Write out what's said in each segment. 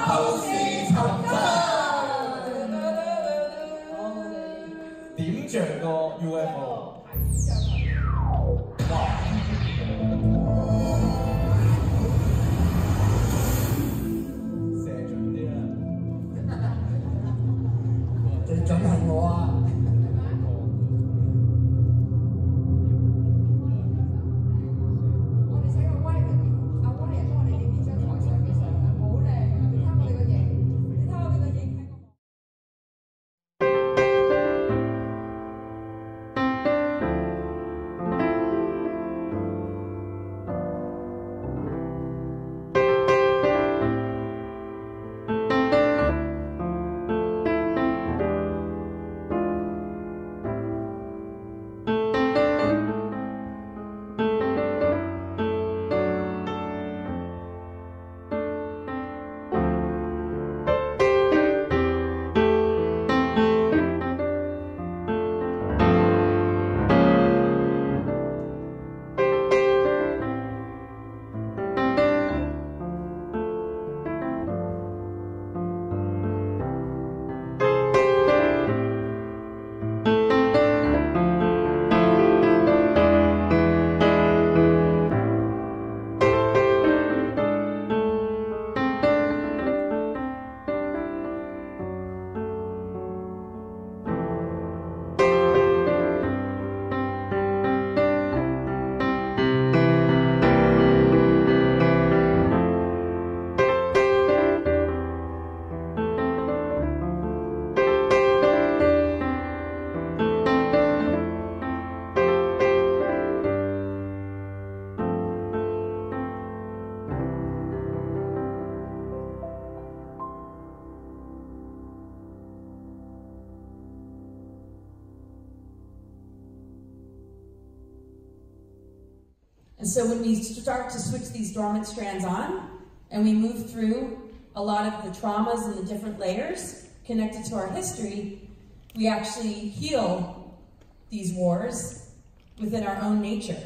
透視尋真。點着個 UFO。哇！射準啲啦。最準係我啊！ And so when we start to switch these dormant strands on, and we move through a lot of the traumas and the different layers connected to our history, we actually heal these wars within our own nature.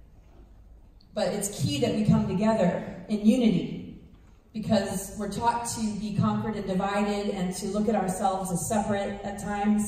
But it's key that we come together in unity, because we're taught to be conquered and divided and to look at ourselves as separate at times.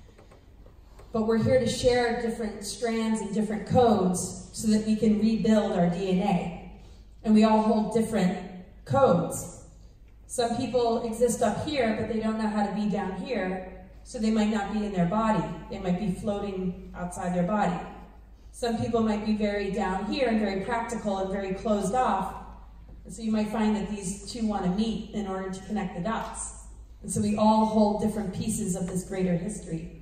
But we're here to share different strands and different codes so that we can rebuild our DNA. And we all hold different codes. Some people exist up here, but they don't know how to be down here, so they might not be in their body. They might be floating outside their body. Some people might be very down here and very practical and very closed off. And so you might find that these two want to meet in order to connect the dots. And so we all hold different pieces of this greater history.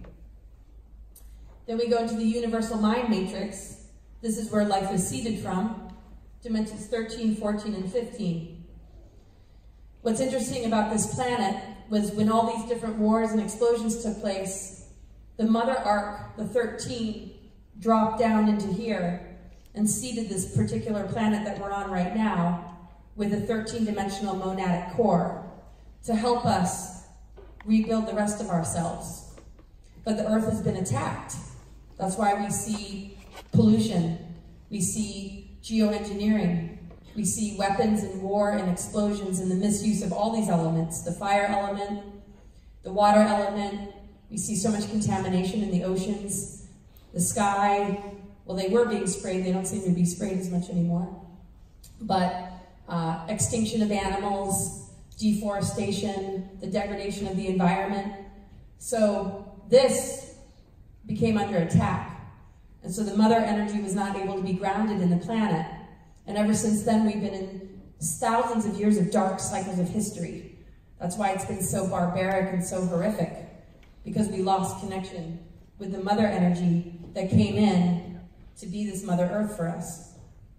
Then we go into the universal mind matrix. This is where life is seeded from, dimensions 13, 14, and 15. What's interesting about this planet was when all these different wars and explosions took place, the mother arc, the 13, dropped down into here and seeded this particular planet that we're on right now with a 13-dimensional monadic core to help us rebuild the rest of ourselves. But the Earth has been attacked. That's why we see pollution, we see geoengineering, we see weapons and war and explosions and the misuse of all these elements, the fire element, the water element. We see so much contamination in the oceans, the sky. Well, they were being sprayed, they don't seem to be sprayed as much anymore. But extinction of animals, deforestation, the degradation of the environment. So this became under attack. And so the mother energy was not able to be grounded in the planet. And ever since then, we've been in thousands of years of dark cycles of history. That's why it's been so barbaric and so horrific, because we lost connection with the mother energy that came in to be this Mother Earth for us.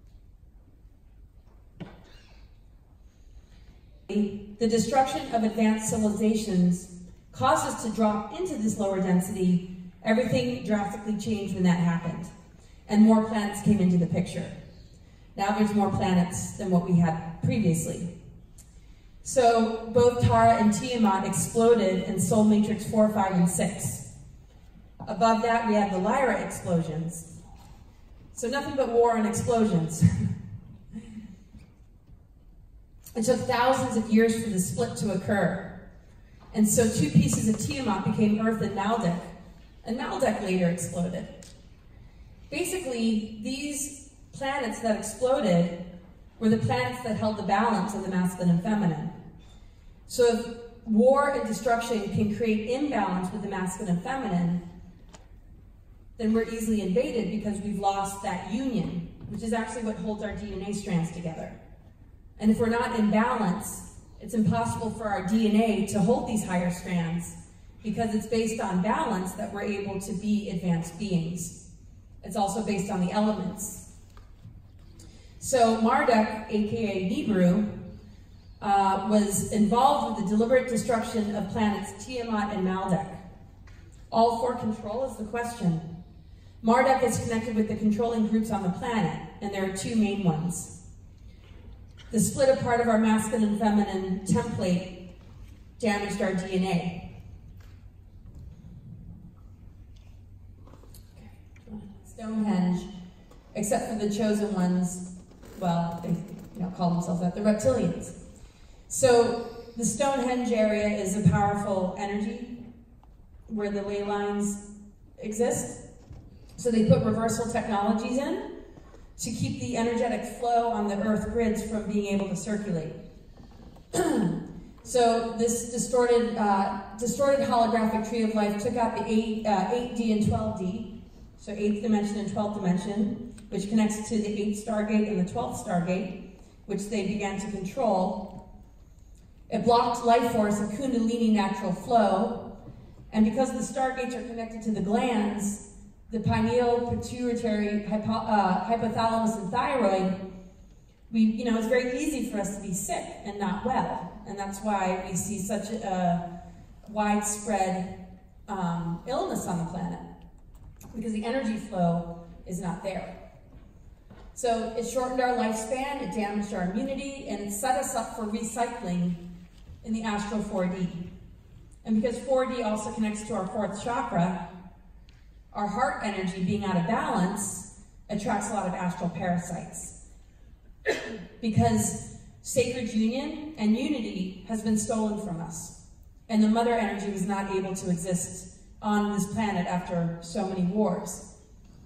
The destruction of advanced civilizations caused us to drop into this lower density. Everything drastically changed when that happened, and more planets came into the picture. Now there's more planets than what we had previously. So both Tara and Tiamat exploded in Soul Matrix 4, 5, and 6. Above that, we have the Lyra explosions. So nothing but war and explosions. It took thousands of years for the split to occur. And so two pieces of Tiamat became Earth and Maldek later exploded. Basically, these planets that exploded were the planets that held the balance of the masculine and feminine. So if war and destruction can create imbalance with the masculine and feminine, then we're easily invaded because we've lost that union, which is actually what holds our DNA strands together. And if we're not in balance, it's impossible for our DNA to hold these higher strands because it's based on balance that we're able to be advanced beings. It's also based on the elements. So Marduk, aka Nibiru, was involved with the deliberate destruction of planets Tiamat and Maldek. All for control is the question. Marduk is connected with the controlling groups on the planet, and there are two main ones. The split apart of our masculine and feminine template damaged our DNA. Stonehenge, except for the chosen ones, well, they call themselves that, the reptilians. So the Stonehenge area is a powerful energy where the ley lines exist. So they put reversal technologies in to keep the energetic flow on the earth grids from being able to circulate. So this distorted holographic tree of life took out the 8D and 12D, so 8th dimension and 12th dimension, which connects to the 8th Stargate and the 12th Stargate, which they began to control. It blocked life force and Kundalini natural flow, and because the Stargates are connected to the glands, the pineal, pituitary, hypothalamus, and thyroid, it's very easy for us to be sick and not well. And that's why we see such a widespread illness on the planet, because the energy flow is not there. So it shortened our lifespan, it damaged our immunity, and it set us up for recycling in the astral 4D. And because 4D also connects to our 4th chakra, our heart energy being out of balance attracts a lot of astral parasites. Because sacred union and unity has been stolen from us. And the mother energy was not able to exist on this planet after so many wars.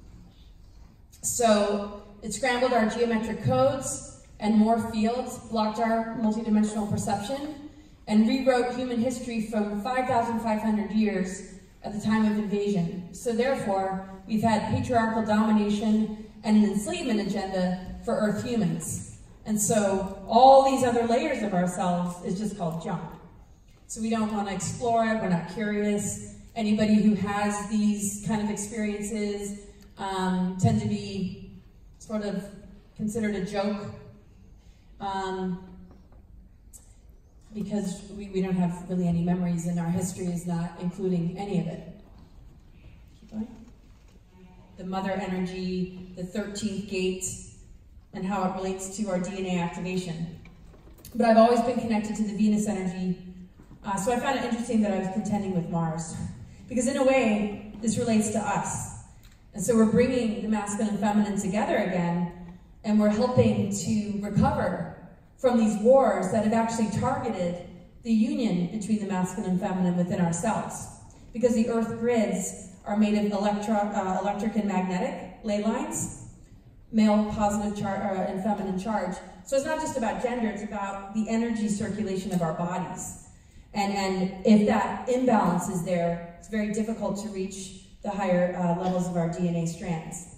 So it scrambled our geometric codes and more fields, blocked our multidimensional perception, and rewrote human history from 5,500 years at the time of invasion. So therefore, we've had patriarchal domination and an enslavement agenda for Earth humans. And so all these other layers of ourselves is just called junk. So we don't want to explore it, we're not curious. Anybody who has these kind of experiences tend to be sort of considered a joke because we don't have really any memories and our history is not including any of it. Keep going. The mother energy, the 13th gate, and how it relates to our DNA activation. But I've always been connected to the Venus energy, so I found it interesting that I was contending with Mars. Because in a way, this relates to us. And so we're bringing the masculine and feminine together again, and we're helping to recover from these wars that have actually targeted the union between the masculine and feminine within ourselves. Because the earth grids are made of electric and magnetic ley lines, male positive and feminine charge. So it's not just about gender, it's about the energy circulation of our bodies. And if that imbalance is there, it's very difficult to reach the higher levels of our DNA strands.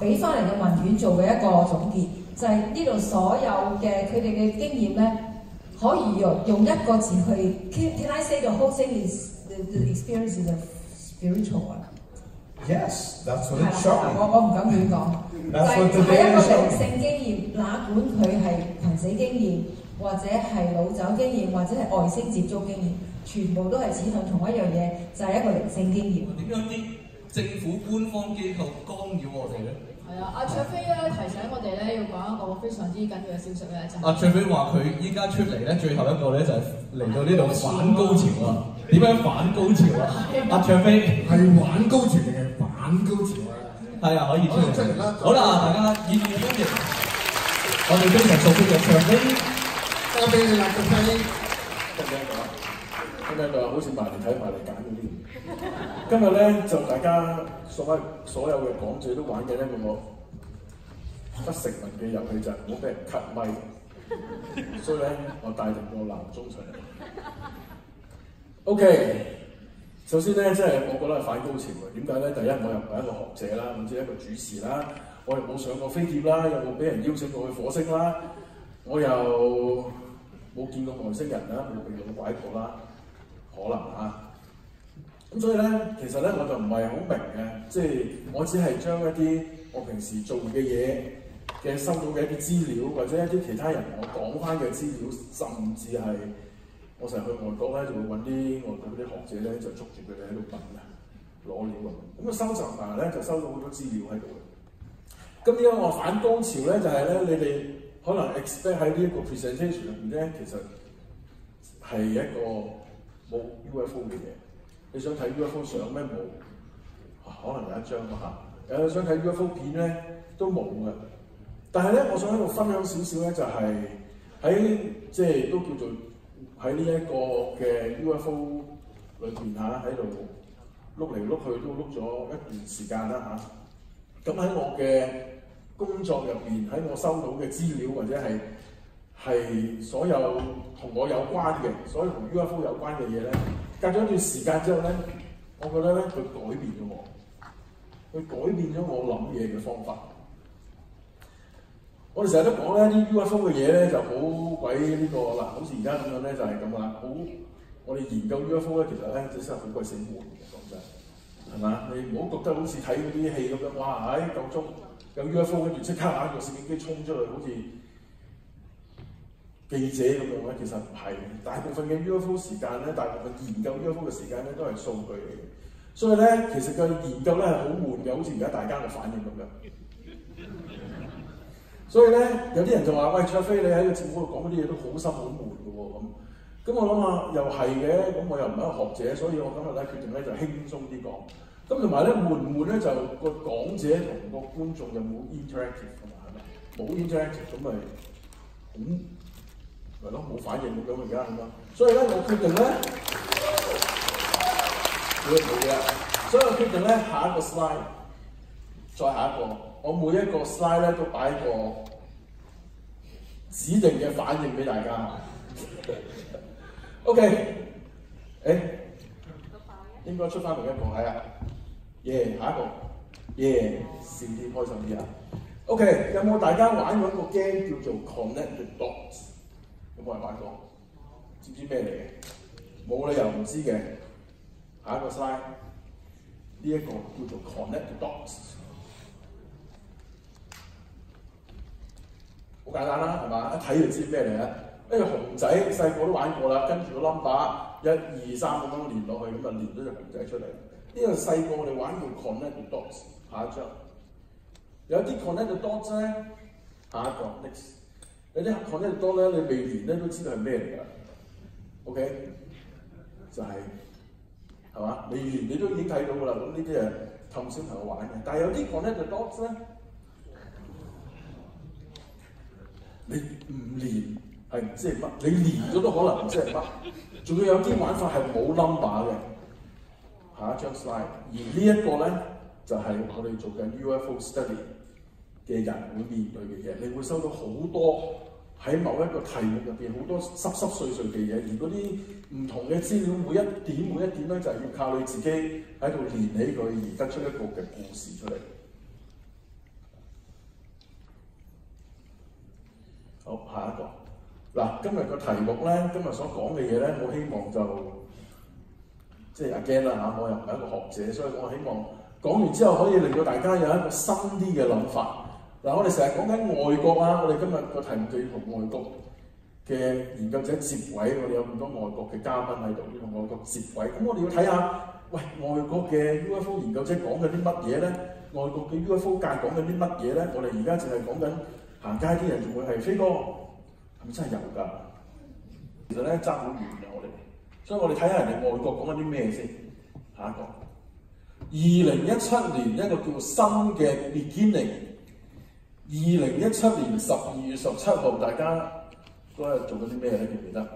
俾翻嚟嘅問卷做嘅一個總結，就係呢度所有嘅佢哋嘅經驗咧，可以用一個字去 Can I say the whole thing is the experience is a spiritual one？Yes, that's what it's showing. 我唔敢亂講，就係一個靈性經驗，哪管佢係瀕死經驗，或者係老酒經驗，或者係外星接觸經驗，全部都係指向同一樣嘢，就係一個靈性經驗。 點解啲政府官方機構干擾我哋咧？ 係啊，阿卓飛咧提醒我哋咧要講一個非常之緊要嘅消息咧，就係阿卓飛話佢依家出嚟咧，最後一個咧就係嚟到呢度反高潮啊！點樣反高潮啊？阿卓飛係玩高潮定係反高潮啊？係啊，可以出嚟啦！好啦，大家熱烈歡迎我哋非常熟悉嘅卓飛，交俾你啦，卓飛。 聽唔聽到啊？好似埋嚟睇埋嚟揀嗰啲。今日咧就大家所有嘅講者都玩嘅一個不成文嘅遊戲就係唔好俾人 cut 咪，所以咧我帶定個鬧鐘出嚟。OK， 首先咧即係我覺得係反高潮嘅。點解咧？第一我又唔係一個學者啦，或者一個主持啦，我又冇上過飛碟啦，又冇俾人邀請過去火星啦，我又冇見過外星人啦，冇被老拐過啦。可能啊，咁所以咧，其實咧我就唔係好明嘅，即係我只係將一啲我平時做嘅嘢嘅收到嘅一啲資料，或者一啲其他人同我講翻嘅資料，甚至係我成日去外國咧，就會揾啲外國嗰啲學者咧，就捉住佢哋喺度問啊，攞料咁啊收集埋咧就收到好多資料喺度嘅。咁點解我反高潮咧？就係咧，你哋可能 expect 喺呢一個 presentation 入邊咧，其實係一個冇 UFO 嘅嘢，你想睇 UFO 相咩？冇，可能有一張啊嚇。有想睇 UFO 片咧都冇嘅。但係咧，我想喺度分享少少咧，就係喺即係都叫做喺呢一個嘅 UFO 裏邊嚇，喺度碌嚟碌去都碌咗一段時間啦嚇。咁喺我嘅工作入邊，喺我收到嘅資料或者係所有同我有關嘅，所有同 UFO 有關嘅嘢咧，隔咗一段時間之後咧，我覺得咧佢改變咗我，佢改變咗我諗嘢嘅方法。我哋成日都講咧，啲 UFO 嘅嘢咧就好鬼呢個嗱，好似而家咁樣咧就係咁啦。好，我哋研究 UFO 咧，其實咧真係好鬼死悶嘅，講真，係嘛？你唔好覺得好似睇嗰啲戲咁樣，哇！夠鐘有 UFO 跟住即刻攞個攝影機衝出去，好似記者咁樣咧，其實唔係。大部分嘅 UFO 時間咧，大部分研究 UFO 嘅時間咧，都係數據嚟嘅。所以咧，其實個研究咧係好悶嘅，好似而家大家嘅反應咁樣。所以咧，有啲人就話：喂，卓飛，你喺個節目度講嗰啲嘢都好深好悶嘅喎咁。咁我諗下，又係嘅。咁我又唔係一個學者，所以我今日咧決定咧就輕鬆啲講。咁同埋咧，悶唔悶咧就個講者同個觀眾有冇 interactive 㗎嘛？係咪？冇 interactive 咁咪係咯，冇反應咁而家咁樣。所以咧，我決定咧，冇嘅。所以我決定咧，下一個 slide， 再下一個，我每一個 slide 咧都擺一個指定嘅反應俾大家。OK， 應該出翻另一個係啊，下一個，笑啲開心啲啊。OK， 有冇大家玩過一個 game 叫做 Connect the Dots？ 有冇人玩過？知唔知咩嚟嘅？冇理由唔知嘅。下一個 slide， 呢一個叫做 Connect the Dots， 好簡單啦，係嘛？一睇就知咩嚟啦。呢個熊仔細個都玩過啦，跟住個 number 1、2、3咁樣連落去，咁就連咗隻熊仔出嚟。呢個細個我哋玩叫 Connect the Dots， 下一張。有啲 Connect the Dots 咧，下一個 next。有啲 Connect the Dots 咧，你未連咧都知道係咩嚟㗎 ？OK， 就係嘛？未連你都已經睇到㗎啦。咁呢啲係氹小朋友玩嘅。但係有啲 Connect the Dots 咧，你唔連係唔知係乜，你連咗都可能唔知係乜。仲要有啲玩法係冇 number 嘅。下一張 slide， 而呢一個咧就係我哋做緊 UFO study 嘅人會面對嘅嘢，你會收到好多喺某一個題目入邊好多濕濕碎碎嘅嘢，而嗰啲唔同嘅資料每一點咧就係要靠你自己喺度連起佢而得出一個嘅故事出嚟。 好，下一個。嗱，今日個題目咧，今日所講嘅嘢咧，我希望就即係 again 啦嚇，我又唔係一個學者，所以我希望講完之後可以令到大家有一個新啲嘅諗法。嗱，我哋成日講緊外國啊，我哋今日個題目就要同外國嘅研究者接軌，我哋有咁多外國嘅嘉賓喺度，要同外國接軌。咁我哋要睇下，喂，外國嘅 UFO 研究者講緊啲乜嘢咧？外國嘅 UFO 界講緊啲乜嘢咧？我哋而家淨係講緊行街啲人仲會係飛哥，係咪真係有㗎？其實咧爭好遠嘅我哋，所以我哋睇下人哋外國講緊啲咩先。下一個，2017年一個叫新嘅 beginning。2017年12月17號，大家嗰日做緊啲咩咧？記唔記得？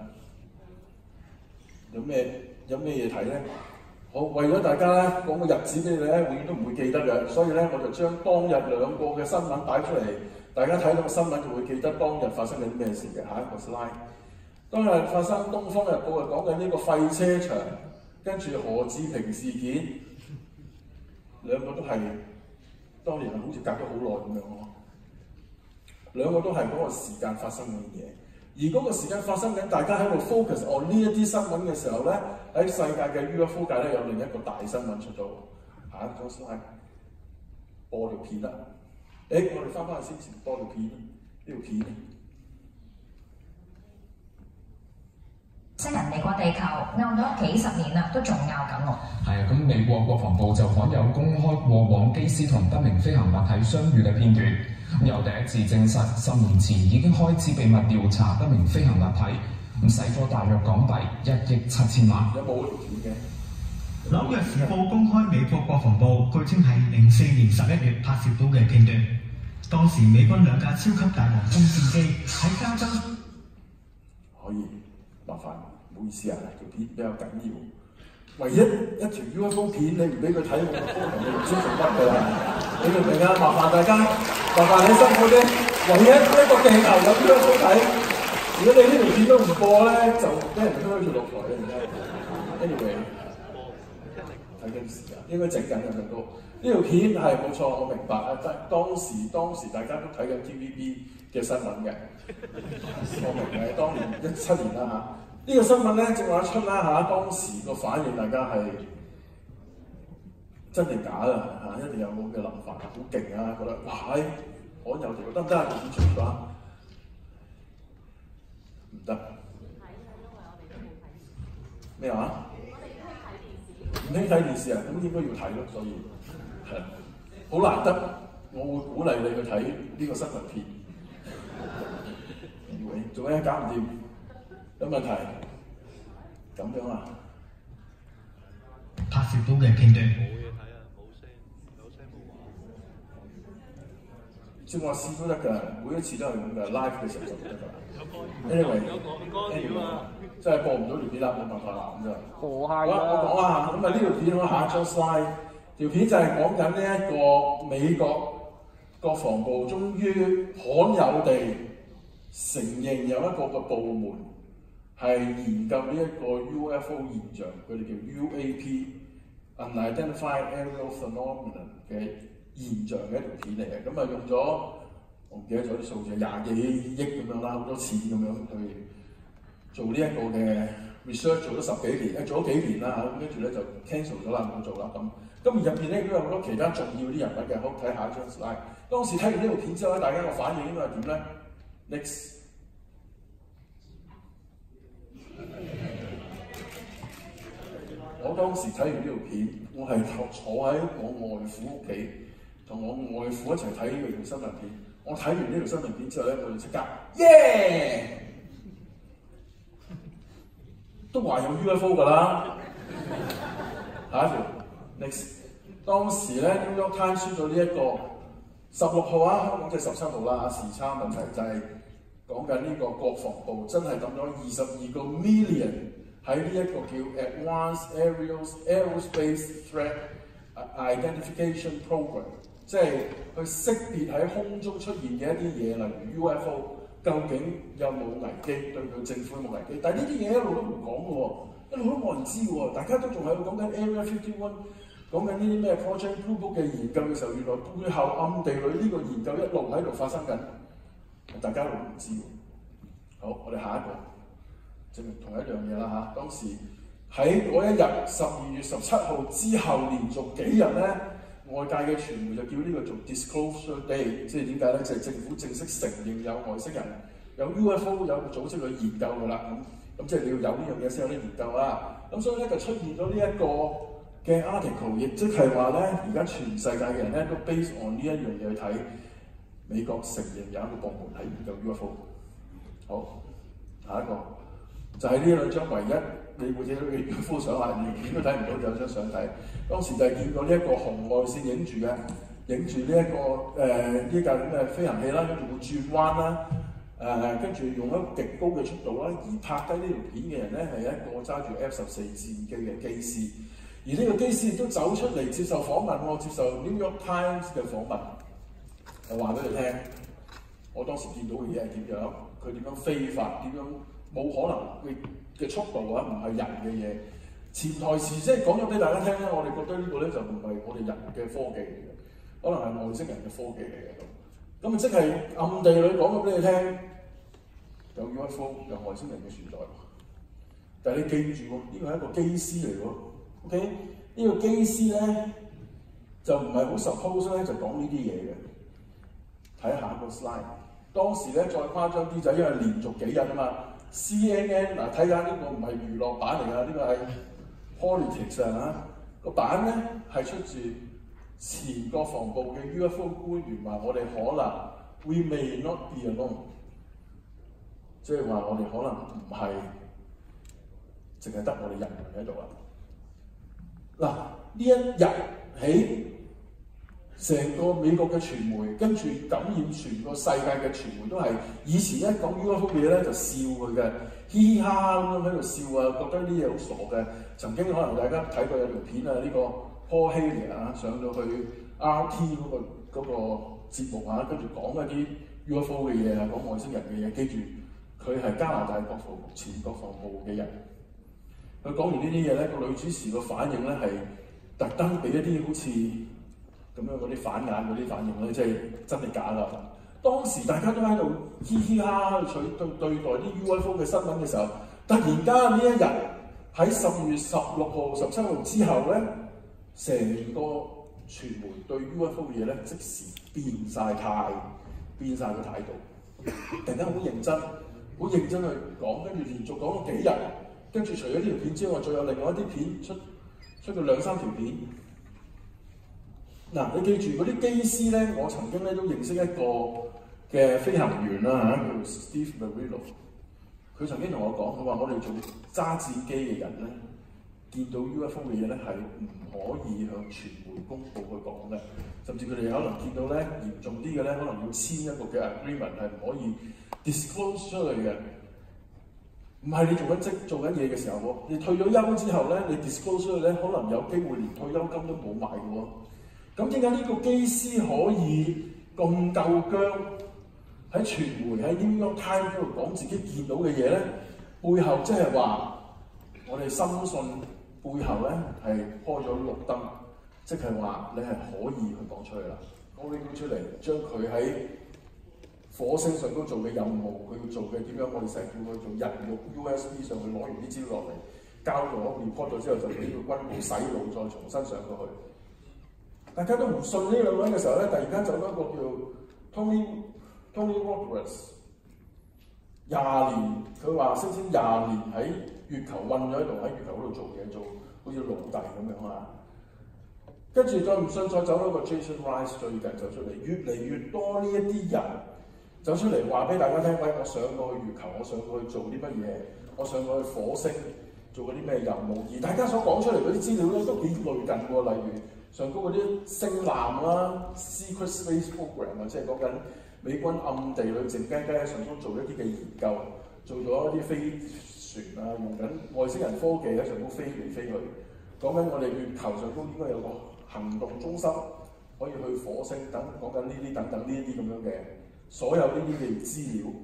有咩嘢睇咧？好，為咗大家咧講個日子俾你咧，永遠都唔會記得嘅，所以咧我就將當日兩個嘅新聞擺出嚟，大家睇到個新聞就會記得當日發生緊啲咩事嘅。下一個 slide， 當日發生《東方日報》係講緊呢個廢車場，跟住何志平事件，兩個都係當年好似隔咗好耐咁樣咯。兩個都係嗰個時間發生嘅嘢，而嗰個時間發生緊，大家喺度 focus on 呢一啲新聞嘅時候咧，喺世界嘅 UFO 界咧有另一個大新聞出咗。下一張 slide 播條片啦。我哋翻去先前播條片，呢條片星人嚟過地球，拗咗幾十年啦，都仲拗緊喎。 係啊，咁美國國防部就罕有公開過往機師同不明飛行物體相遇嘅片段。又第一次證實10年前已經開始秘密調查不明飛行物體，使咗大約港幣1億7千萬。 有冇條片嘅？ 紐約時報公開美國國防部據稱係04年11月拍攝到嘅片段，當時美軍兩架超級大黃蜂戰機喺加州。 可以麻煩，唔好意思啊，條片比較緊要。唯一一條 UFO 片你唔俾佢睇，我人哋唔知做乜㗎啦。你明唔明啊？麻煩大家，麻煩你辛苦啲。唯一一個鏡頭有 UFO 睇，如果你呢條片都唔播咧，就俾人推住落台啦。而家 anyway 睇緊時間，應該整緊嘅都。呢條片係冇錯，我明白啊。當時大家都睇緊 TVB 嘅新聞嘅，我明嘅。當年17年啦嚇。呢個新聞咧正話一出啦嚇，當時個反應大家係真定假啦嚇，一定有咁嘅諗法，好勁啊！覺得哇罕有條得唔得啊？點出㗎？唔得。咩話？唔興睇電視啊？咁應該要睇咯，所以係好難得，我會鼓勵你去睇呢個新聞片。做咩搞唔掂？有問題咁樣啊？ 拍攝到嘅片段冇嘢睇啊，冇聲，有聲冇話。 正話試都得㗎，每一次都係咁㗎 ，live 嘅時候就得㗎。Anyway，真係播唔到條片啦，冇辦法啦，咁就。好啦，我講啦，咁啊呢條片我下一張 slide， 條片就係講緊呢一個美國國防部終於罕有地承認有一個嘅部門係研究呢一個 UFO 現象，佢哋叫 UAP（Unidentified Aerial Phenomenon） 嘅現象嘅一條片嚟嘅。咁啊用咗我唔記得咗啲數字，20幾億咁樣啦，好多錢咁樣去做呢一個嘅 research， 做咗10幾年，做咗幾年啦嚇，咁跟住咧就 cancel 咗啦，冇做啦咁。咁而入邊咧都有好多其他重要啲人物嘅，好睇下一張 slide。當時睇完呢條片之後咧，大家個反應應該係點咧 ？Next。我當時睇完呢條片，我係坐喺我外父屋企，同我外父一齊睇呢條新聞片。我睇完呢條新聞片之後咧，我就即刻耶！都話有 UFO 㗎啦。下一條 next。當時咧 New York Times 出咗呢一個16號啊，香港即係17號啦，時差問題就係講緊呢個國防部真係抌咗22個 million。喺呢一個叫 Advanced Aerospace Threat Identification Program， 即係去識別喺空中出現嘅一啲嘢，例如 UFO， 究竟有冇危機，對佢政府有冇危機？但係呢啲嘢一路都唔講嘅喎，一路都冇人知喎，大家都仲喺度講緊 Area 51，講緊呢啲咩 Project Blue Book 嘅研究嘅時候，原來背後暗地裏呢個研究一路喺度發生緊，大家都唔知喎。 好，我哋下一個，證明同一樣嘢啦嚇。當時喺嗰一日12月17號之後，連續幾日咧，外界嘅傳媒就叫呢個做 Disclosure Day， 即係點解咧？就係政府正式承認有外星人、有 UFO 有個組織去研究㗎啦。咁即係你要有呢樣嘢先有得研究啦。咁所以咧就出現咗呢一個嘅 article， 亦即係話咧，而家全世界嘅人咧都 base on 呢一樣嘢去睇，美國承認有一個部門喺研究 UFO。好，下一個就係呢兩張唯一你會睇到嘅 UFO 相啦，連片都睇唔到，有張相睇。當時就係見到呢一個紅外線影住嘅，影住呢一個呢架咁嘅飛行器啦，跟住會轉彎啦。跟住用一個極高嘅速度啦，而拍低呢條片嘅人咧係一個揸住 F-14戰機嘅機師，而呢個機師亦都走出嚟接受訪問喎，接受 New York Times 嘅訪問，就話俾你聽，我當時見到嘅嘢係點樣，佢點樣飛法，點樣冇可能嘅速度啊，唔係人嘅嘢。潛台詞即係講咗俾大家聽咧，我哋覺得呢個咧就唔係我哋人嘅科技嚟嘅，可能係外星人嘅科技嚟嘅咁。咁即係暗地裏講咗俾你聽，有 UFO 有外星人嘅存在。但係你記住喎，呢個係一個機師嚟喎 ，OK？ 呢個機師咧就唔係好 suppose 咧就講呢啲嘢嘅。睇下一個 slide， 當時咧再誇張啲就係因為連續幾日啊嘛 ，CNN 嗱睇下呢個唔係娛樂版嚟㗎，呢個係 politics 啊，個版咧係出自前國防部嘅 UFO 官員話：我哋可能 we may not be alone， 即係話我哋可能唔係淨係得我哋人喺度啦。嗱，呢一日起，成個美國嘅傳媒跟住感染全個世界嘅傳媒都係以前一講 UFO 嘅嘢咧就笑佢嘅，嘻嘻哈哈咁樣喺度笑啊，覺得呢啲嘢好傻嘅。曾經可能大家睇過有條片啊，呢個Paul Haley 啊，上到去 RT 嗰個節目啊，跟住講一啲 UFO 嘅嘢啊，講外星人嘅嘢。記住，佢係加拿大前國防部嘅人。佢講完呢啲嘢咧，個女主持個反應咧係特登俾一啲好似咁樣嗰啲反眼嗰啲反應咧，即係真定假啦。當時大家都喺度嘻嘻哈哈對待啲 UFO 嘅新聞嘅時候，突然間呢一日喺10月16號、17號之後咧，成個傳媒對 UFO 嘅嘢咧，即時變晒個態度，突然間好認真去講，跟住連續講咗幾日，跟住除咗呢條片之外，仲有另外一啲片出咗2-3條片。嗱，你記住嗰啲機師咧，我曾經咧都認識一個嘅飛行員啦嚇，叫做 Steve Marillo。佢曾經同我講，佢話我哋做揸戰機嘅人咧，見到 UFO 嘅嘢咧係唔可以向傳媒公佈去講嘅，甚至佢哋可能見到咧嚴重啲嘅咧，可能要簽一個嘅 agreement 係唔可以 disclose 出嚟嘅。唔係你做緊嘢嘅時候喎，你退咗休之後咧，你 disclose 出去咧，可能有機會連退休金都冇埋嘅喎。咁點解呢個機師可以咁夠薑喺傳媒喺 New York Times 嗰度講自己見到嘅嘢咧？背後即係話我哋深信背後咧係開咗綠燈，即係話你係可以去講出去啦。我拎佢出嚟，將佢喺火星上都做嘅任務，佢要做嘅點樣，我哋成日叫佢做人肉 USB 上去攞完啲資料落嚟，交咗 report 咗之後，就俾個軍部洗腦，再重新上過去。大家都唔信呢兩位嘅時候咧，突然間走咗一個叫 Tony Roberts， 20年，佢話聲稱20年喺月球韞咗喺度，喺月球嗰度做嘢，做好似奴隸咁樣啊。跟住再唔信，再走咗個 Jason Rice， 最近走出嚟，越嚟越多呢一啲人走出嚟話俾大家聽，喂，我上過去月球，我上過去做啲乜嘢，我上過去火星做過啲咩任務，而大家所講出嚟嗰啲資料咧都幾類近喎，例如上高嗰啲星艦啦 ，Secret Space Program 啊，即係講緊美軍暗地裏靜雞雞喺上高做一啲嘅研究，做咗一啲飛船啊，用緊外星人科技喺上高飛嚟飛去。講緊我哋月球上高應該有個行動中心，可以去火星等，講緊呢啲等等呢一啲咁樣嘅所有呢啲嘅資料。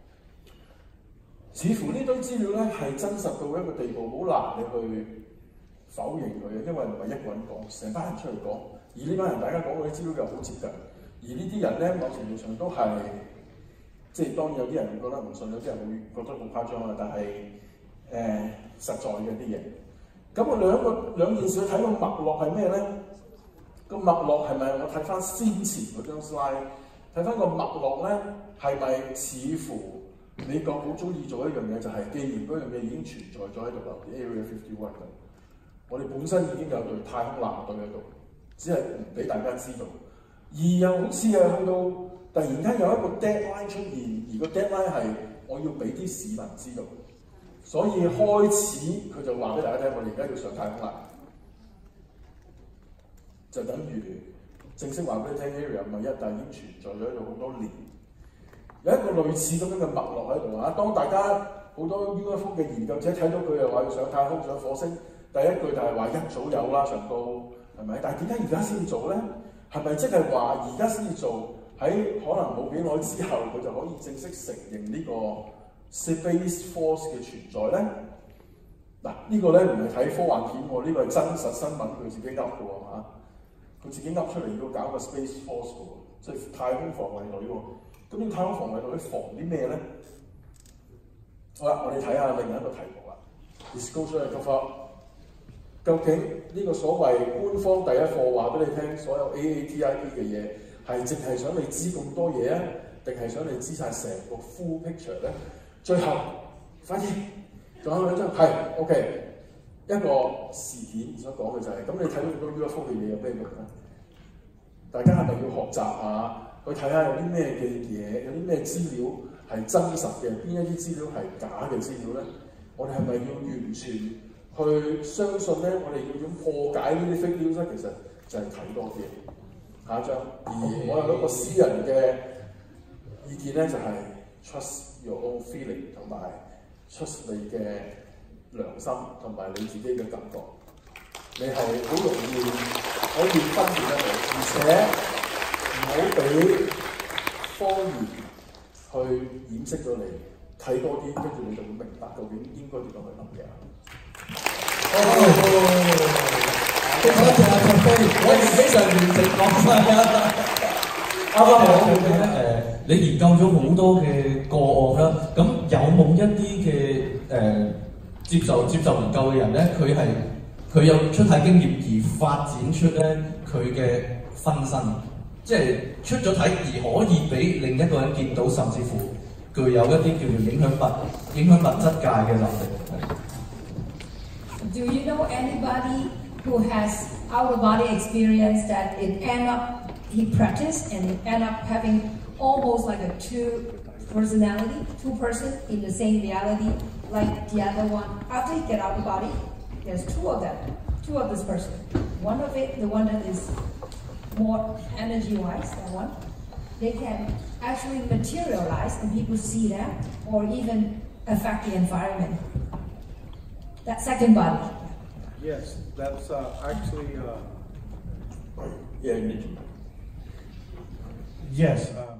似乎呢堆資料咧係真實到一個地步，好難你去否認佢嘅，因為唔係一個人講，成班人出嚟講，而呢班人大家講嗰啲資料又好接近，而呢啲人咧某程度上都係即即係當然有啲人會覺得唔信，有啲人會覺得好誇張啦，但係實在嘅啲嘢。咁我兩件事去睇個脈絡係咩咧？個脈絡係咪我睇翻先前嗰張 slide， 睇翻個脈絡咧係咪似乎美國好中意做一樣嘢，就係既然嗰樣嘢已經存在咗喺度啦 ，Area 51度，我哋本身已經有隊太空艦隊喺度，只係唔俾大家知道，而又好似係去到突然間有一個 deadline 出現，而個 deadline 係我要俾啲市民知道，所以開始佢就話俾大家聽，我哋而家要上太空啦，就等於正式話俾你聽 Area 51，但已經存在咗喺度好多年。有一個類似咁樣嘅脈絡喺度啊！當大家好多 UFO 嘅研究者睇到佢又話要上太空、上火星，第一句就係話一早有啦，上到係咪？但係點解而家先做咧？係咪即係話而家先至做？喺可能冇幾耐之後，佢就可以正式承認呢個 Space Force 嘅存在咧？嗱，呢個咧唔係睇科幻片喎，呢個係真實新聞，佢自己噏嘅喎嚇，佢自己噏出嚟要搞個 Space Force 嘅喎，即係太空防衛隊喎。咁要太空防衛隊防啲咩咧？好啦，我哋睇下另一個題目啦。Disclosure and cover， 究竟呢個所謂官方第一課話俾你聽，所有 AATIP 嘅嘢係淨係想你知咁多嘢啊，定係想你知晒成個 full picture 咧？最後，反而仲有兩張係 OK 一個事件所講嘅就係、是，咁你睇到咁多 UFO 嘅嘢有咩用咧？大家係咪要學習下？去睇下有啲咩嘅嘢，有啲咩資料係真實嘅，邊一啲資料係假嘅資料咧？我哋係咪要完全去相信咧？我哋要點破解呢啲 fake news 咧？其實就係睇多啲。下一張，而我有一個私人嘅意見咧，就係、是、trust your own feeling 同埋 trust 你嘅良心同埋你自己嘅感覺，你係好容易可以分辨得到，而且唔好俾謊言去掩飾咗你，睇多啲，跟住你就會明白究竟應該點樣去諗嘅。 多謝阿卓飛，我非常完整講晒啦。啱啱講嘅你研究咗好多嘅個案啦，咁有冇一啲嘅接受研究嘅人咧，佢有出體經驗而發展出咧佢嘅分身？即係出咗體而可以俾另一個人見到，甚至乎具有一啲叫做影響物質界嘅能力。 Do you know anybody who has out-of-body experience that it end up he practiced and it end up having almost like a two person in the same reality, like the other one. After he get out of the body, there's two of this person. One of it, the one that is more energy-wise than one, they can actually materialize and people see them or even affect the environment. That second body. Yes, that's actually... yeah, you need to. Yes.